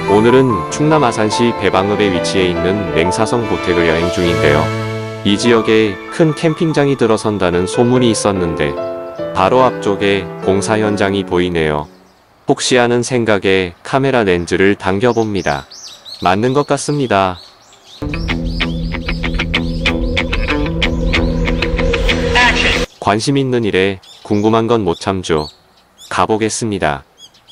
오늘은 충남 아산시 배방읍에 위치해 있는 맹사성 고택을 여행 중인데요. 이 지역에 큰 캠핑장이 들어선다는 소문이 있었는데 바로 앞쪽에 공사 현장이 보이네요. 혹시 하는 생각에 카메라 렌즈를 당겨봅니다. 맞는 것 같습니다. 관심 있는 일에 궁금한 건 못 참죠. 가보겠습니다.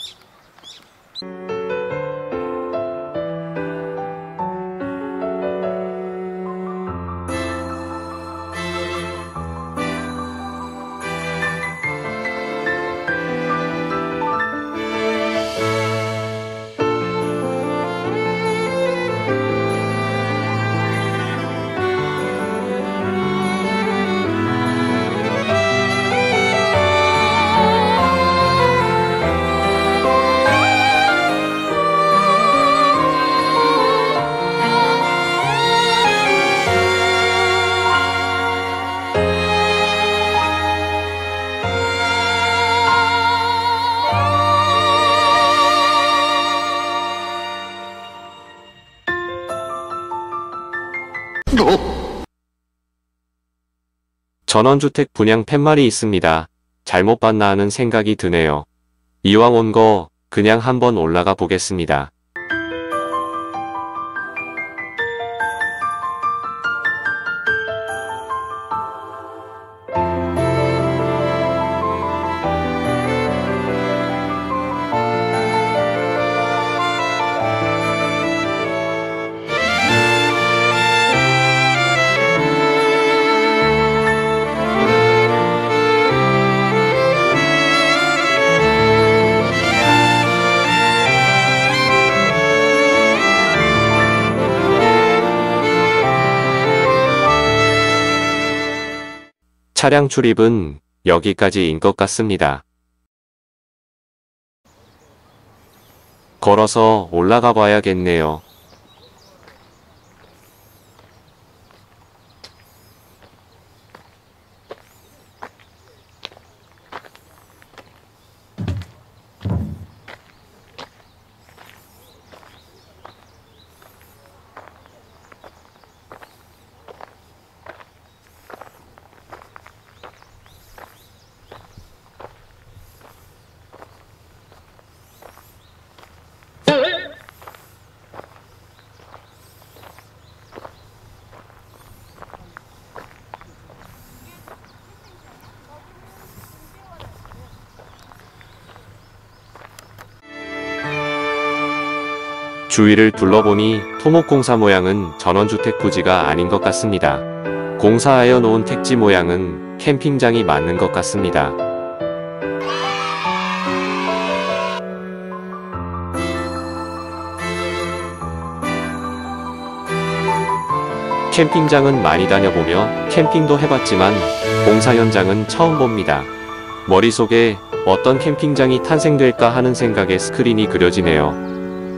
전원주택 분양 팻말이 있습니다. 잘못 봤나 하는 생각이 드네요. 이왕 온 거 그냥 한번 올라가 보겠습니다. 차량 출입은 여기까지인 것 같습니다. 걸어서 올라가 봐야겠네요. 주위를 둘러보니 토목공사 모양은 전원주택 부지가 아닌 것 같습니다. 공사하여 놓은 택지 모양은 캠핑장이 맞는 것 같습니다. 캠핑장은 많이 다녀보며 캠핑도 해봤지만 공사 현장은 처음 봅니다. 머릿속에 어떤 캠핑장이 탄생될까 하는 생각에 스크린이 그려지네요.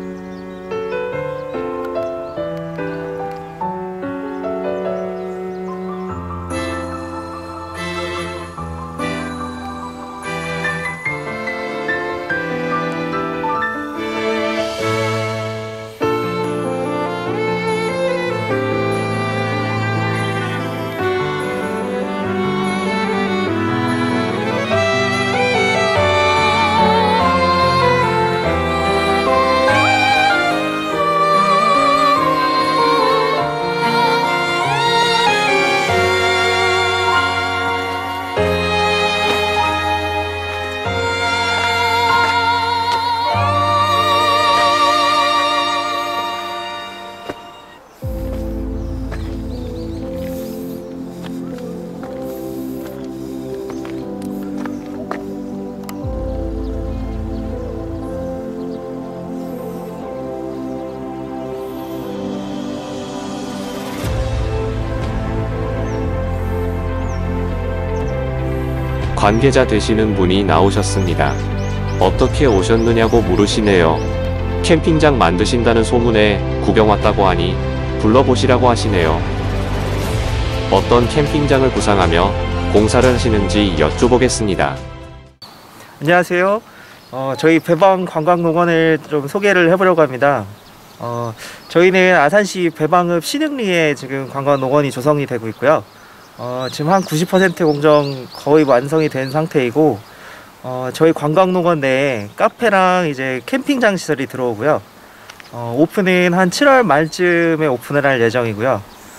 관계자 되시는 분이 나오셨습니다. 어떻게 오셨느냐고 물으시네요. 캠핑장 만드신다는 소문에 구경 왔다고 하니 불러보시라고 하시네요. 어떤 캠핑장을 구상하며 공사를 하시는지 여쭤보겠습니다. 안녕하세요. 저희 배방 관광농원을 좀 소개를 해보려고 합니다. 저희는 아산시 배방읍 신흥리에 지금 관광농원이 조성이 되고 있고요. 지금 한 90% 공정 거의 완성이 된 상태이고, 저희 관광농원 내에 카페랑 이제 캠핑장 시설이 들어오고요. 오픈은 한 7월 말쯤에 오픈을 할 예정이고요.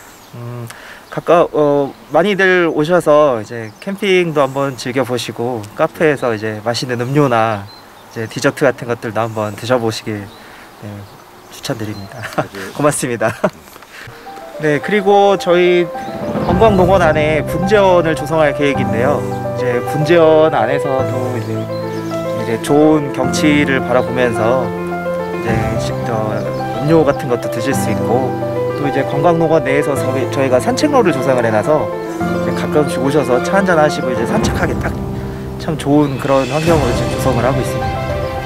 많이들 오셔서 이제 캠핑도 한번 즐겨보시고, 카페에서 이제 맛있는 음료나 이제 디저트 같은 것들도 한번 드셔보시길 추천드립니다. 고맙습니다. 네, 그리고 저희 관광농원 안에 분재원을 조성할 계획인데요. 이제 분재원 안에서도 이제 좋은 경치를 바라보면서 이제 음료 같은 것도 드실 수 있고, 또 이제 관광농원 내에서 저희가 산책로를 조성을 해놔서 이제 가끔씩 오셔서 차 한잔 하시고 이제 산책하기 딱 참 좋은 그런 환경으로 지금 조성을 하고 있습니다.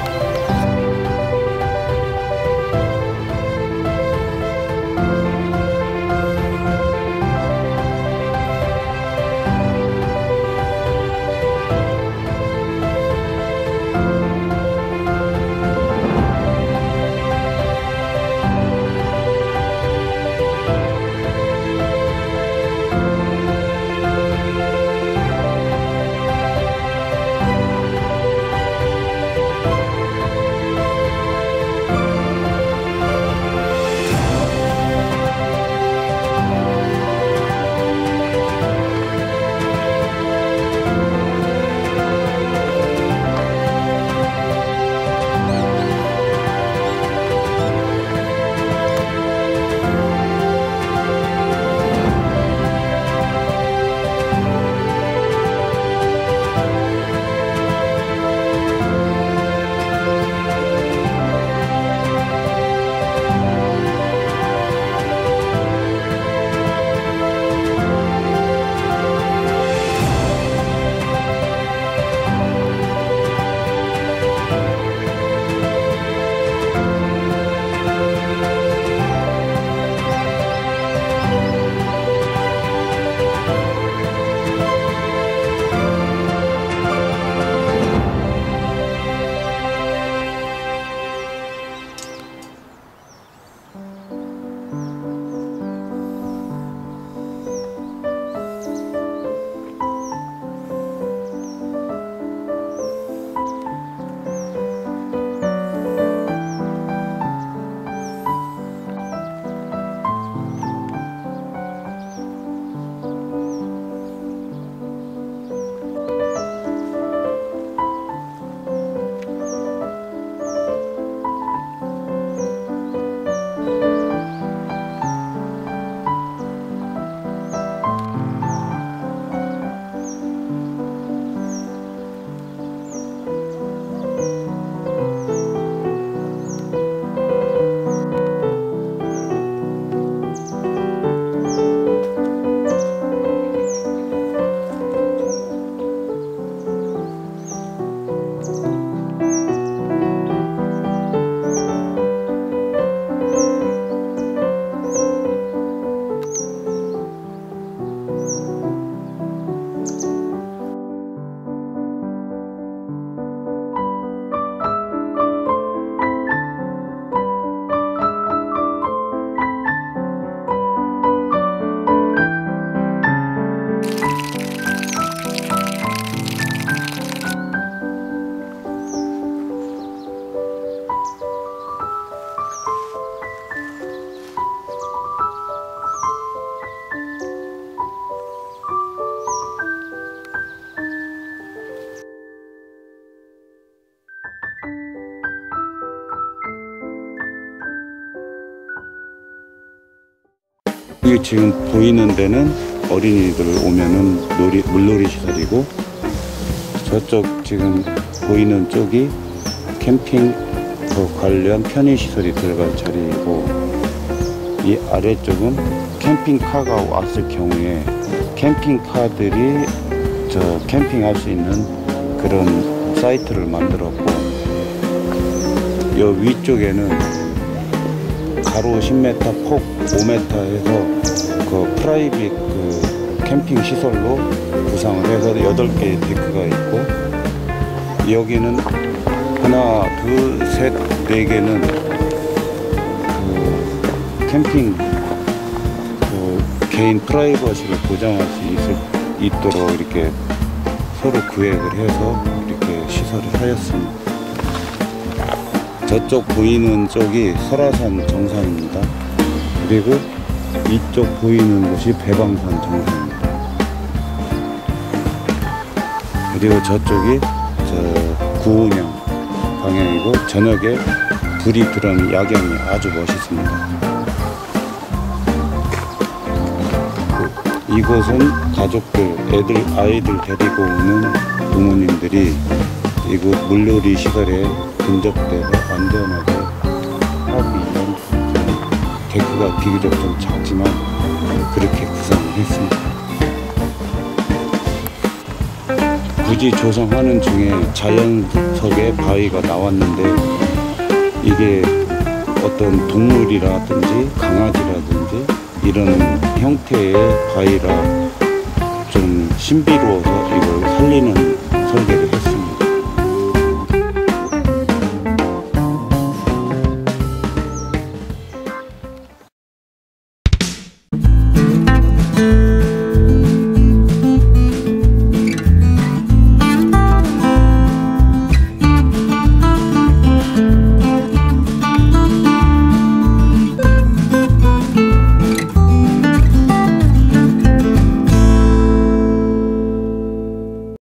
여기 지금 보이는 데는 어린이들 오면은 물놀이 시설이고, 저쪽 지금 보이는 쪽이 캠핑 관련 편의 시설이 들어갈 자리이고, 이 아래쪽은 캠핑카가 왔을 경우에 캠핑카들이 캠핑할 수 있는 그런 사이트를 만들었고, 이 위쪽에는 가로 10m, 폭 5m 해서 그 프라이빗 캠핑 시설로 구상을 해서 8개의 데크가 있고, 여기는 하나, 둘, 셋, 네 개는 그 캠핑 개인 프라이버시를 보장할 수 있도록 이렇게 서로 구획을 해서 이렇게 시설을 하였습니다. 저쪽 보이는 쪽이 설화산 정상입니다. 그리고 이쪽 보이는 곳이 배방산 정상입니다. 그리고 저쪽이 구운양 방향이고 저녁에 불이 들어오는 야경이 아주 멋있습니다. 이곳은 가족들, 아이들 데리고 오는 부모님들이 이곳 물놀이 시설에 근접돼서 안전하게 하기 위한 데크가 비교적 좀 작지만 그렇게 구성을 했습니다. 굳이 조성하는 중에 자연석의 바위가 나왔는데 이게 어떤 동물이라든지 강아지라든지 이런 형태의 바위라 좀 신비로워서 이걸 살리는